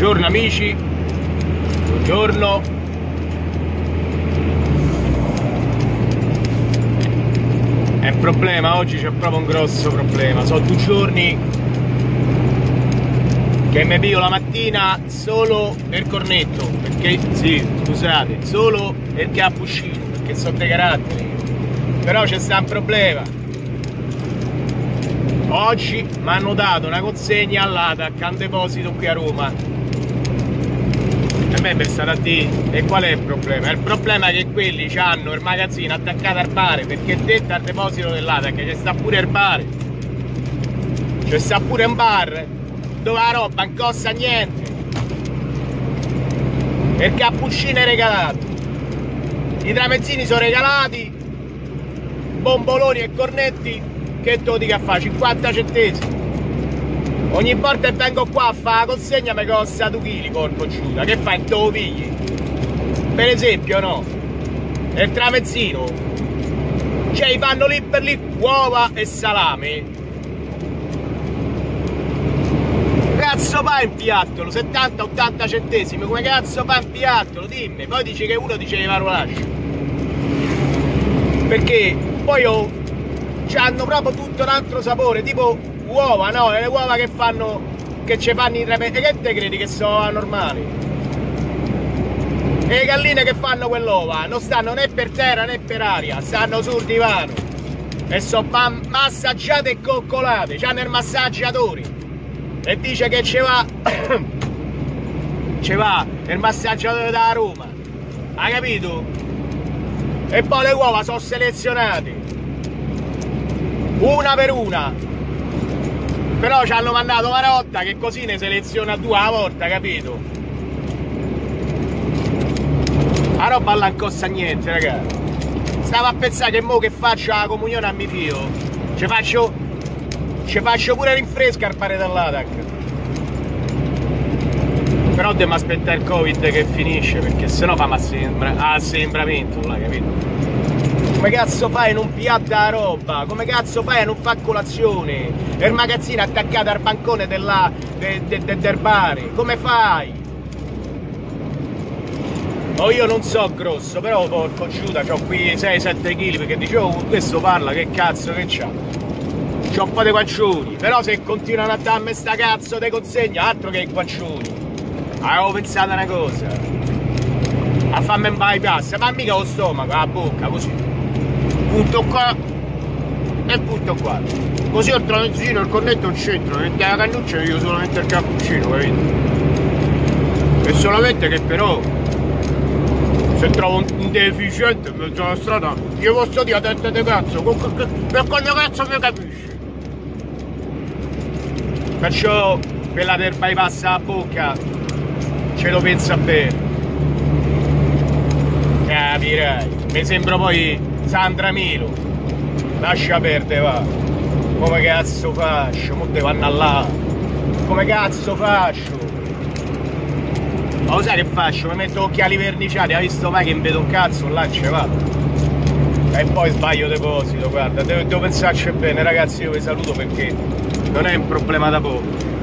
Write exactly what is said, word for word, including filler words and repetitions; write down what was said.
Buongiorno amici, buongiorno. È un problema, oggi c'è proprio un grosso problema. Sono due giorni che mi pio la mattina solo per cornetto, perché, sì, scusate, solo perché ha Puscino, perché sono dei caratteri. Però c'è sta un problema. Oggi mi hanno dato una consegna all'A T A C a un deposito qui a Roma. E me per stare a dire, e qual è il problema? Il problema è che quelli hanno il magazzino attaccato al bar, perché dentro al deposito dell'A T A C c'è sta pure il bar. C'è sta pure un bar dove la roba non costa niente. Perché a Puscino è regalato. I tramezzini sono regalati, bomboloni e cornetti, che te lo dico a fare? cinquanta centesimi. Ogni volta che vengo qua a fare la consegna mi costa due chili, porco Giuda. Che fai? Te lo pigli? Per esempio, no? Il tramezzino, cioè gli fanno lì per lì uova e salame. Cazzo fa in piattolo? settanta ottanta centesimi, come cazzo fa in piattolo? Dimmi. Poi dici che uno diceva parolacce. Perché poi oh, hanno proprio tutto un altro sapore, tipo uova, no? Le uova che fanno, che ci fanno i trapezi, che te credi che sono anormali? E le galline che fanno quell'ova non stanno né per terra né per aria, stanno sul divano e sono massaggiate e coccolate, c'hanno il massaggiatore e dice che ci va ci va il massaggiatore da Roma, hai capito? E poi le uova sono selezionate una per una. Però ci hanno mandato una rotta che così ne seleziona due alla volta, capito? La roba là non costa niente, ragazzi. Stavo a pensare che mo che faccio la comunione a mio figlio, ci faccio, ci faccio pure rinfresco al pare dell'A T A C. Però dobbiamo aspettare il Covid che finisce, perché sennò fa assembramento là, capito? Come cazzo fai a non piatta la roba? Come cazzo fai a non fare colazione? Il magazzino attaccato al bancone della, de, de, de, del bar? Come fai? Oh, io non so grosso, però porco Giuda, c'ho qui sei sette chili, perché dicevo, oh, questo parla, che cazzo che c'ha? C'ho un po' di guancioni, però se continuano a darmi sta cazzo di consegna, altro che i guancioni. Avevo pensato una cosa, a farmi un bypass, ma mica lo stomaco, la bocca, così. Punto qua e punto qua. Così ho il tramezzino, il cornetto in centro, perché la cannuccia io solamente il cappuccino, capito? E solamente che però se trovo un deficiente in mezzo alla strada, io posso dire a testa di cazzo, per quale cazzo mi capisce? Perciò quella del bypass alla bocca ce lo pensa bene. Capirai. Mi sembra poi Sandra Milo. Lascia perdere, va. Come cazzo faccio? Mo devo andare là. Come cazzo faccio? Ma lo sai che faccio? Mi metto occhiali verniciati, hai visto mai che mi vedo un cazzo? Là ce vado. E poi sbaglio deposito, guarda, devo, devo pensarci bene, ragazzi, io vi saluto perché non è un problema da poco.